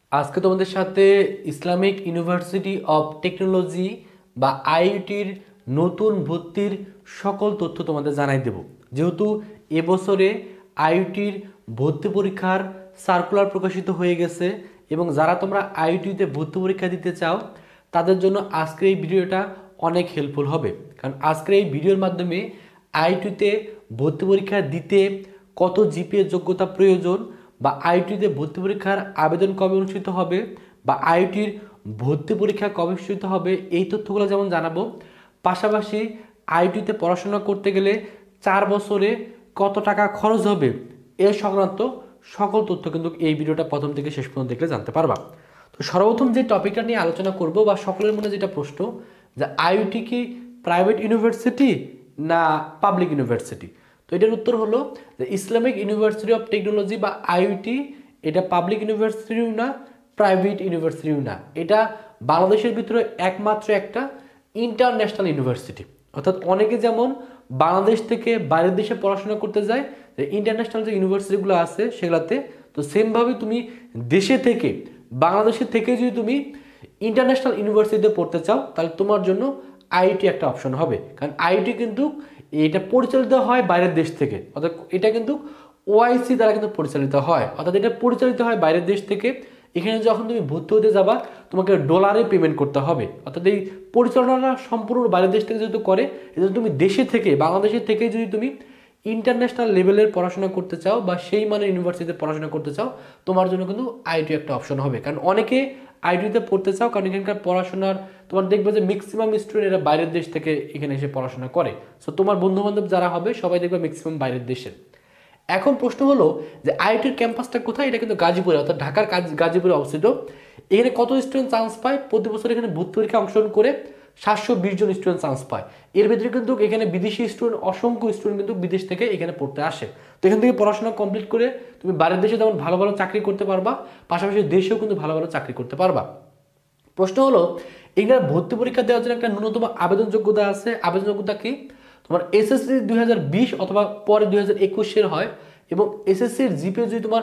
আজকে তোমাদের সাথে ইসলামিক ইউনিভার্সিটি অফ টেকনোলজি বা আইইউটির নতুন ভর্তির সকল তথ্য তোমাদের জানাই দেব। যেহেতু এবছরে আইইউটির ভর্তি পরীক্ষার সার্কুলার প্রকাশিত হয়ে গেছে এবং যারা তোমরা আইইউটিতে ভর্তি পরীক্ষা দিতে চাও তাদের জন্য আজকের এই ভিডিওটা অনেক হেল্পফুল হবে। কারণ আজকের এই ভিডিওর মাধ্যমে আইইটিতে ভর্তি পরীক্ষা দিতে কত জিপিএ যোগ্যতা প্রয়োজন, বা আইইটিতে ভর্তি পরীক্ষার আবেদন কবে অনুষ্ঠিত হবে, বা আইইটির ভর্তি পরীক্ষা কবে অনুষ্ঠিত হবে, এই তথ্যগুলো যেমন জানাবো। পাশাপাশি আইইটিতে পড়াশোনা করতে গেলে 4 বছরে কত টাকা খরচ হবে এর সংক্রান্ত সকল তথ্য কিন্তু এই ভিডিওটা প্রথম থেকে শেষ পর্যন্ত দেখলে জানতে পারবা। তো সর্বপ্রথম যে টপিকটা নিয়ে আলোচনা করব বা সকলের মনে যেটা প্রশ্ন, যে আইইটি কি প্রাইভেট ইউনিভার্সিটি না পাবলিক ইউনিভার্সিটি? তো এটার উত্তর হলো যে ইসলামিক ইউনিভার্সিটি অফ টেকনোলজি বা আইইটি এটা পাবলিক ইউনিভার্সিটিও না, প্রাইভেট ইউনিভার্সিটিও না। এটা বাংলাদেশের ভিতরে একমাত্র একটা ইন্টারন্যাশনাল ইউনিভার্সিটি। অর্থাৎ অনেকে যেমন বাংলাদেশ থেকে বাইরের দেশে পড়াশোনা করতে যায়, যে ইন্টারন্যাশনাল যে ইউনিভার্সিটিগুলো আছে সেগুলোতে, তো সেমভাবে তুমি দেশে থেকে বাংলাদেশের থেকে যদি তুমি ইন্টারন্যাশনাল ইউনিভার্সিটিতে পড়তে চাও তাহলে তোমার জন্য আইইটি একটা অপশন হবে। কারণ আইইটি কিন্তু এটা পরিচালিত হয় বাইরের দেশ থেকে, অর্থাৎ এটা কিন্তু ওআইসি দ্বারা কিন্তু পরিচালিত হয়, অর্থাৎ এটা পরিচালিত হয় বাইরের দেশ থেকে। এখানে যখন তুমি ভর্তি হতে যাবা তোমাকে ডলারে পেমেন্ট করতে হবে, অর্থাৎ এই পরিচালনা সম্পূর্ণ বাইরের দেশ থেকে যেহেতু করে, এজন্য তুমি দেশে থেকে বাংলাদেশের থেকে যদি তুমি ইন্টারন্যাশনাল লেভেলের পড়াশোনা করতে চাও বা সেই মানের ইউনিভার্সিটিতে পড়াশোনা করতে চাও তোমার জন্য কিন্তু আইইটি একটা অপশন হবে। কারণ অনেকে আইইটিতে পড়তে চাও কারণ এখানকার পড়াশোনার তোমার দেখবে যে ম্যাক্সিমাম স্টুডেন্ট এরা বাইরের দেশ থেকে এখানে এসে পড়াশোনা করে। সো তোমার বন্ধু বান্ধব যারা হবে সবাই দেখবে ম্যাক্সিমাম বাইরের দেশের। এখন প্রশ্ন হলো যে আইআইটির ক্যাম্পাসটা কোথায়? এটা কিন্তু গাজীপুরে, অর্থাৎ ঢাকার গাজীপুরে অবস্থিত। এখানে কত স্টুডেন্ট চান্স পায়? প্রতি বছর এখানে ভর্তি পরীক্ষা অংশগ্রহণ করে 720 জন স্টুডেন্ট চান্স পায়। এর ভিতরে কিন্তু এখানে বিদেশি স্টুডেন্ট, অসংখ্য স্টুডেন্ট কিন্তু বিদেশ থেকে এখানে পড়তে আসে। তো এখান থেকে পড়াশোনা কমপ্লিট করে তুমি বাইরের দেশে যেমন ভালো ভালো চাকরি করতে পারবা, পাশাপাশি দেশেও কিন্তু ভালো ভালো চাকরি করতে পারবা। প্রশ্ন হলো এখানে ভর্তি পরীক্ষা দেওয়ার জন্য একটা ন্যূনতম আবেদন যোগ্যতা আছে। আবেদন যোগ্যতা কি? তোমার এসএসসি 2020 অথবা পরে 2021 হয়, এবং এসএসসির জিপিএ যদি তোমার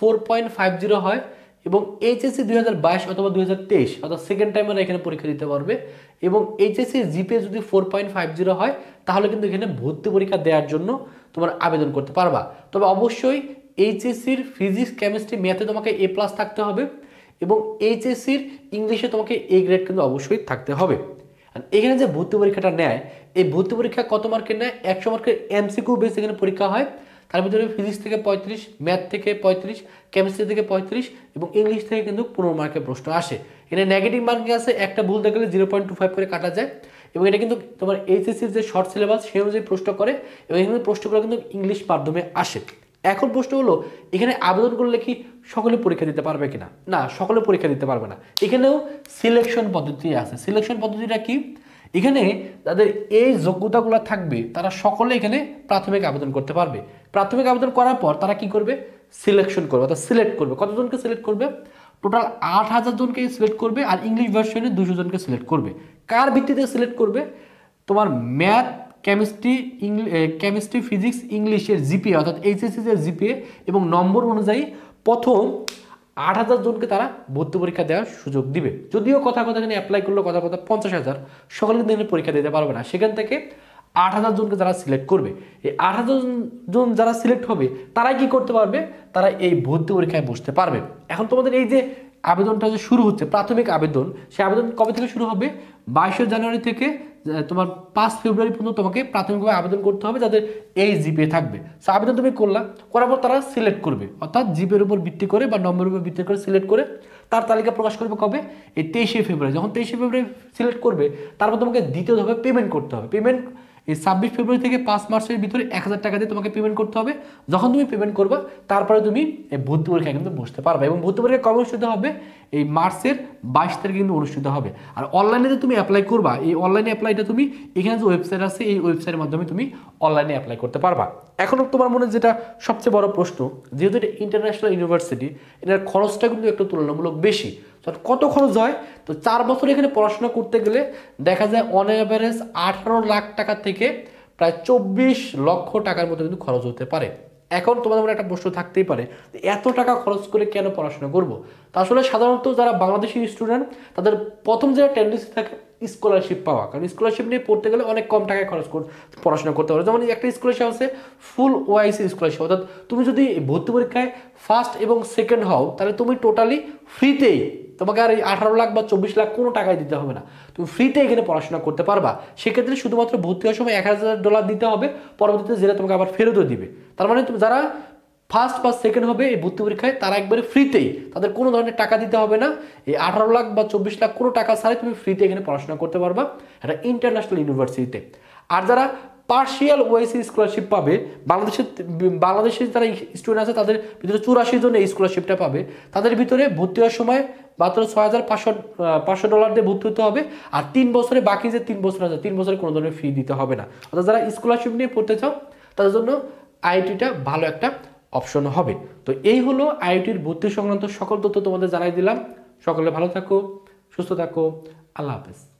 4.50 হয়, এবং এইচএসসি 2022 অথবা 2023 অর্থাৎ সেকেন্ড টাইমার এখানে পরীক্ষা দিতে পারবে, এবং এইচএসসি জিপিএ যদি 4.50 হয় তাহলে কিন্তু এখানে ভর্তি পরীক্ষা দেওয়ার জন্য তোমার আবেদন করতে পারবা। তবে অবশ্যই এইচএসসির ফিজিক্স, কেমিস্ট্রি, ম্যাথে তোমাকে A+ থাকতে হবে, এবং এইচএসসির ইংলিশে তোমাকে A গ্রেড কিন্তু অবশ্যই থাকতে হবে। এখানে যে ভর্তি পরীক্ষাটা নেয়, এই ভর্তি পরীক্ষা কত মার্কের নেয়? 100 মার্কের এমসিকিউ বেস এখানে পরীক্ষা হয়। তার ভিতরে ফিজিক্স থেকে 35, ম্যাথ থেকে 35, কেমিস্ট্রি থেকে 35 এবং ইংলিশ থেকে কিন্তু 15 মার্কের প্রশ্ন আসে। এখানে নেগেটিভ মার্কিং আছে, একটা ভুল দেখলে 0.25 করে কাটা যায়। এবং এটা কিন্তু তোমার এইচএসসির যে শর্ট সিলেবাস সেই অনুযায়ী প্রশ্ন করে, এবং এখানে প্রশ্নগুলো কিন্তু ইংলিশ মাধ্যমে আসে। এখন প্রশ্ন হলো এখানে আবেদন করলে কি সকলে পরীক্ষা দিতে পারবে কিনা? না, সকলে পরীক্ষা দিতে পারবে না। এখানেও সিলেকশন পদ্ধতি আছে। সিলেকশন পদ্ধতিটা কি? এখানে যাদের এই যোগ্যতাগুলো থাকবে তারা সকলে এখানে প্রাথমিক আবেদন করতে পারবে। প্রাথমিক আবেদন করার পর তারা কি করবে? সিলেকশন করবে, অর্থাৎ সিলেক্ট করবে। কতজনকে সিলেক্ট করবে? টোটাল 8000 জনকে সিলেক্ট করবে, আর ইংলিশ ভার্সনে 200 জনকে সিলেক্ট করবে। কার ভিত্তিতে সিলেক্ট করবে? তোমার ম্যাথ, কেমিস্ট্রি, ফিজিক্স, ইংলিশের জিপিএ অর্থাৎ এইচএসসির জিপিএ এবং নম্বর অনুযায়ী প্রথম 8000 জনকে তারা ভর্তি পরীক্ষা দেওয়ার সুযোগ দিবে। যদিও কথা এখানে অ্যাপ্লাই করলো কথা 50,000, সকলে কিন্তু এখানে পরীক্ষা দিতে পারবে না। সেখান থেকে 8000 জনকে যারা সিলেক্ট করবে, এই 8000 জন যারা সিলেক্ট হবে তারাই কি করতে পারবে? তারা এই ভর্তি পরীক্ষায় বসতে পারবে। এখন তোমাদের এই যে আবেদনটা যে শুরু হচ্ছে প্রাথমিক আবেদন, সেই আবেদন কবে থেকে শুরু হবে? 22 জানুয়ারি থেকে তোমার 5 ফেব্রুয়ারি পর্যন্ত তোমাকে প্রাথমিকভাবে আবেদন করতে হবে যাদের এই জিপিএ থাকবে। সো আবেদন তুমি করার পর তারা সিলেক্ট করবে, অর্থাৎ জিপিএর উপর ভিত্তি করে বা নম্বরের উপর ভিত্তি করে সিলেক্ট করে তার তালিকা প্রকাশ করবে কবে? এই 23 ফেব্রুয়ারি। যখন 23 ফেব্রুয়ারি সিলেক্ট করবে তারপর তোমাকে দ্বিতীয় ধাপে পেমেন্ট করতে হবে। পেমেন্ট এই 26 ফেব্রুয়ারি থেকে 5 মার্চের ভিতরে 1000 টাকা দিয়ে তোমাকে পেমেন্ট করতে হবে। যখন তুমি পেমেন্ট করবে তারপরে তুমি এই ভর্তি পরীক্ষায় কিন্তু বসতে পারবে, এবং ভর্তি পরীক্ষা কবে অনুষ্ঠিত হবে? এই মার্চের 22 তারিখে কিন্তু অনুষ্ঠিত হবে। আর অনলাইনে যে তুমি অ্যাপ্লাই করবা, এই অনলাইনে অ্যাপ্লাইটা তুমি এখানে যে ওয়েবসাইট আছে এই ওয়েবসাইটের মাধ্যমে তুমি অনলাইনে অ্যাপ্লাই করতে পারবা। এখন তোমার মনে যেটা সবচেয়ে বড় প্রশ্ন, যেহেতু এটা ইন্টারন্যাশনাল ইউনিভার্সিটি, এটার খরচটা কিন্তু একটু তুলনামূলক বেশি। কত খরচ হয়? তো 4 বছর এখানে পড়াশোনা করতে গেলে দেখা যায় অন অ্যাভারেজ 18 লাখ টাকা থেকে প্রায় 24 লক্ষ টাকার মতো কিন্তু খরচ হতে পারে। এখন তোমাদের মনে একটা প্রশ্ন থাকতেই পারে, এত টাকা খরচ করে কেন পড়াশোনা করব? তা আসলে সাধারণত যারা বাংলাদেশি স্টুডেন্ট তাদের প্রথম যে টেন্ডেন্সি থাকে স্কলারশিপ পাওয়া, কারণ স্কলারশিপ নিয়ে পড়তে গেলে অনেক কম টাকায় খরচ করে পড়াশোনা করতে পারো। যেমন একটা স্কলারশিপ আছে ফুল ওআইসি স্কলারশিপ, অর্থাৎ তুমি যদি ভর্তি পরীক্ষায় ফার্স্ট এবং সেকেন্ড হও তাহলে তুমি টোটালি ফ্রিতেই, তোমাকে আর এই 18 লাখ বা 24 লাখ কোনো টাকায় দিতে হবে না, তুমি ফ্রিতে এখানে পড়াশোনা করতে পারবা। সেক্ষেত্রে শুধুমাত্র ভর্তি হওয়ার সময় $1000 দিতে হবে, পরবর্তীতে যেটা তোমাকে আবার ফেরতও দিবে। তার মানে তুমি যারা ফার্স্ট বা সেকেন্ড হবে এই ভর্তি পরীক্ষায় তারা একবারে ফ্রিতেই, তাদের কোনো ধরনের টাকা দিতে হবে না। এই 18 লাখ বা 24 লাখ কোনো টাকা ছাড়াই তুমি ফ্রিতে এখানে পড়াশোনা করতে পারবা এটা ইন্টারন্যাশনাল ইউনিভার্সিটিতে। আর যারা পার্শিয়াল ওআইসি স্কলারশিপ পাবে, বাংলাদেশের যারা স্টুডেন্ট আছে তাদের ভিতরে 84 জন এই স্কলারশিপটা পাবে। তাদের ভিতরে ভর্তি হওয়ার সময় মাত্র $6500 দিয়ে ভর্তি হতে হবে। আর 3 বছরে বাকি যে 3 বছর আছে 3 বছরে কোনো ধরনের ফি দিতে হবে না। অর্থাৎ যারা স্কলারশিপ নিয়ে পড়তে চাও তাদের জন্য আইআইটিটা ভালো একটা অপশন হবে। তো এই হলো আইআইটির ভর্তি সংক্রান্ত সকল তথ্য তোমাদের জানাই দিলাম। সকলে ভালো থাকো, সুস্থ থাকো, আল্লাহ হাফেজ।